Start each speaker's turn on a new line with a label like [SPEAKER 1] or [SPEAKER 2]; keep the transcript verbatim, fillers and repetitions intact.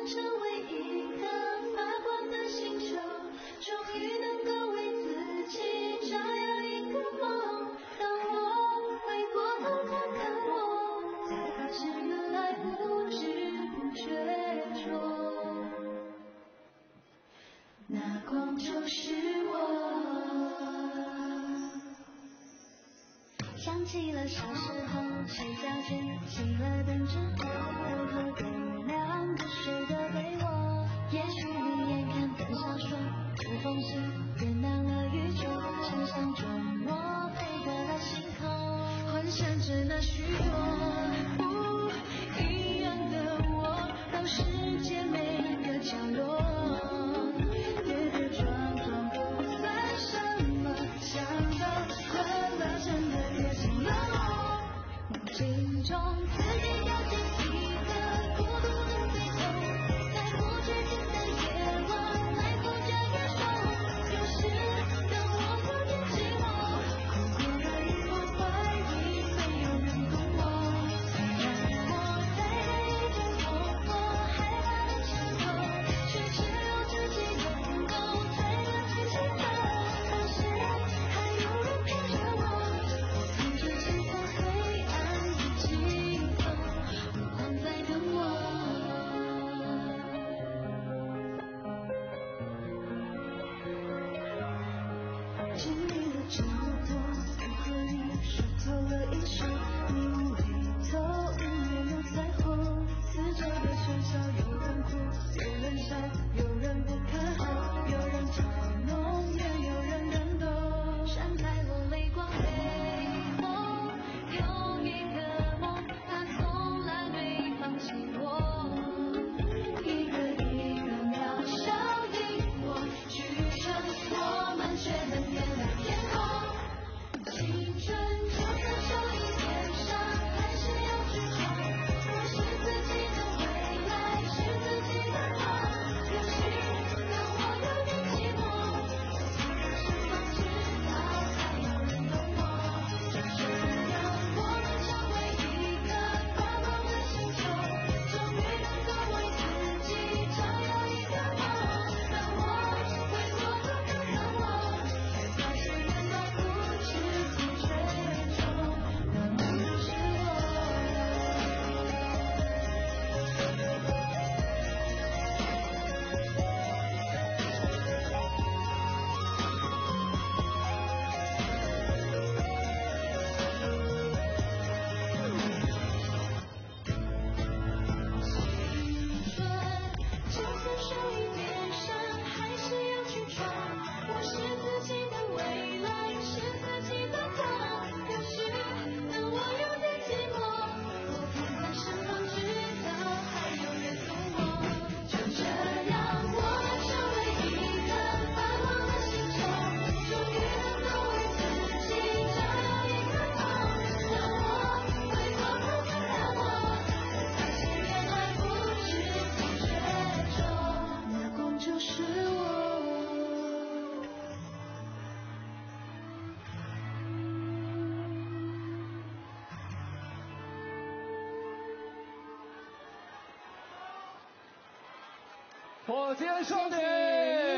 [SPEAKER 1] 成为一个发光的星球，终于能够为自己照耀一个梦。当我回过头看看我，才发现原来不知不觉中，那光就是我。想起了小时候，睡觉前熄了灯之后，和个月亮不睡的被窝，也许你眼看本小说，不风时点亮了宇宙，想象中我飞过了星空，幻想着那许多不一样的我，到世界每个角落，跌跌撞撞不算什么，想到快乐真的越近了我，梦境中自己掉进一个孤独的黑洞，在不觉间的夜晚来不加约束，有时当我有点寂寞，哭过的欲望怀里没有人懂我，让我在黑夜中活过害怕的伤口，却只有自己能够最了解心痛，可是还有人陪着我，我看着前方黑暗的尽头，目光在等我。经历了这么多，不和你说透了一生，你无厘头，日月有彩虹，四周的喧嚣，有人哭，有人笑，有人不看好，有人嘲弄，也有人感动，闪开了泪光背后，有一个梦，它从来没放弃我，一个一个渺小的我，去成我们却能点亮天空，青春就在手一边上，还是要去闯，我是自己的未来，是自己的梦，有时当我有点寂寞，我藏在身旁，直到还有人懂我，就这样我们成为一个发光的星球，终于能够为自己照耀一个梦。当我回过头看看我，才发现原来不知不觉中，那梦就是我。青春就在手一边上，还是要去闯，我是自己的未来，是自己的梦，有时当我有点寂寞，我看看身旁，直到还有人懂我，就这样我们成为一个发光的星球，终于能够为自己照耀一个梦。当我回过头看看我，才发现原来不知不觉中，那光就是我。
[SPEAKER 2] 火箭少年。